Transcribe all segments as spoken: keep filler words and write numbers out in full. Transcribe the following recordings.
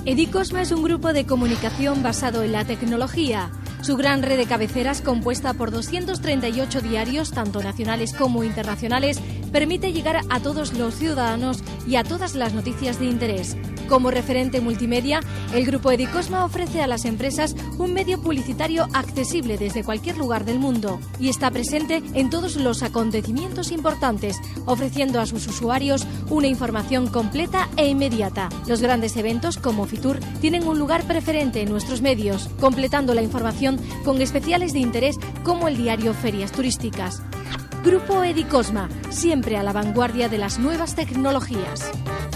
Edicosma es un grupo de comunicación basado en la tecnología. Su gran red de cabeceras, compuesta por doscientos treinta y ocho diarios, tanto nacionales como internacionales, permite llegar a todos los ciudadanos y a todas las noticias de interés. Como referente multimedia, el grupo Edicosma ofrece a las empresas un medio publicitario accesible desde cualquier lugar del mundo y está presente en todos los acontecimientos importantes, ofreciendo a sus usuarios una información completa e inmediata. Los grandes eventos como Fitur tienen un lugar preferente en nuestros medios, completando la información con especiales de interés como el diario Ferias Turísticas. Grupo Edicosma, siempre a la vanguardia de las nuevas tecnologías.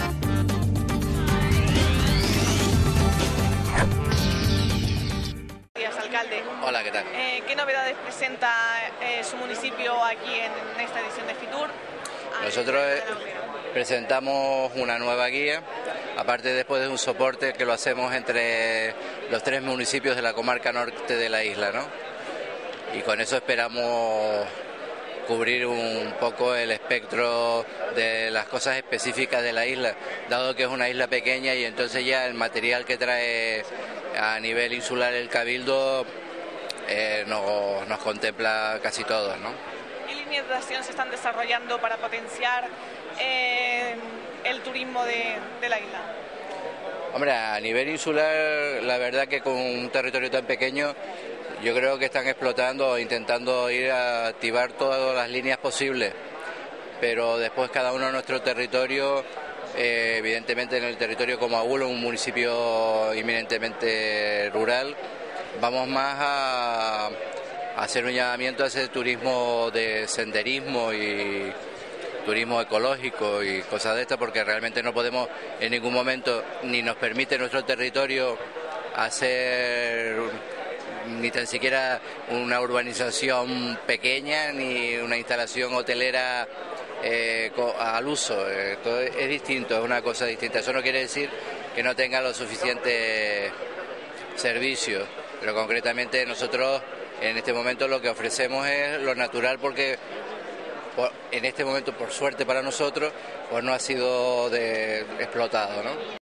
Alcalde. Hola, ¿qué tal? Eh, ¿Qué novedades presenta eh, su municipio aquí en esta edición de Fitur? Nosotros eh, presentamos una nueva guía, aparte después de un soporte que lo hacemos entre los tres municipios de la comarca norte de la isla, ¿no? Y con eso esperamos cubrir un poco el espectro de las cosas específicas de la isla, dado que es una isla pequeña y entonces ya el material que trae a nivel insular el Cabildo eh, nos, nos contempla casi todos, ¿no? ¿Qué líneas de acción se están desarrollando para potenciar eh, el turismo de, de la isla? Hombre, a nivel insular, la verdad que con un territorio tan pequeño, yo creo que están explotando o intentando ir a activar todas las líneas posibles, pero después cada uno en nuestro territorio, eh, evidentemente en el territorio como Agulo, un municipio eminentemente rural, vamos más a, a hacer un llamamiento a ese turismo de senderismo y turismo ecológico y cosas de estas, porque realmente no podemos en ningún momento, ni nos permite nuestro territorio hacer ni tan siquiera una urbanización pequeña ni una instalación hotelera eh, al uso. Esto es distinto, es una cosa distinta. Eso no quiere decir que no tenga los suficientes servicios, pero concretamente nosotros en este momento lo que ofrecemos es lo natural, porque por, en este momento, por suerte para nosotros, pues no ha sido de, explotado, ¿no?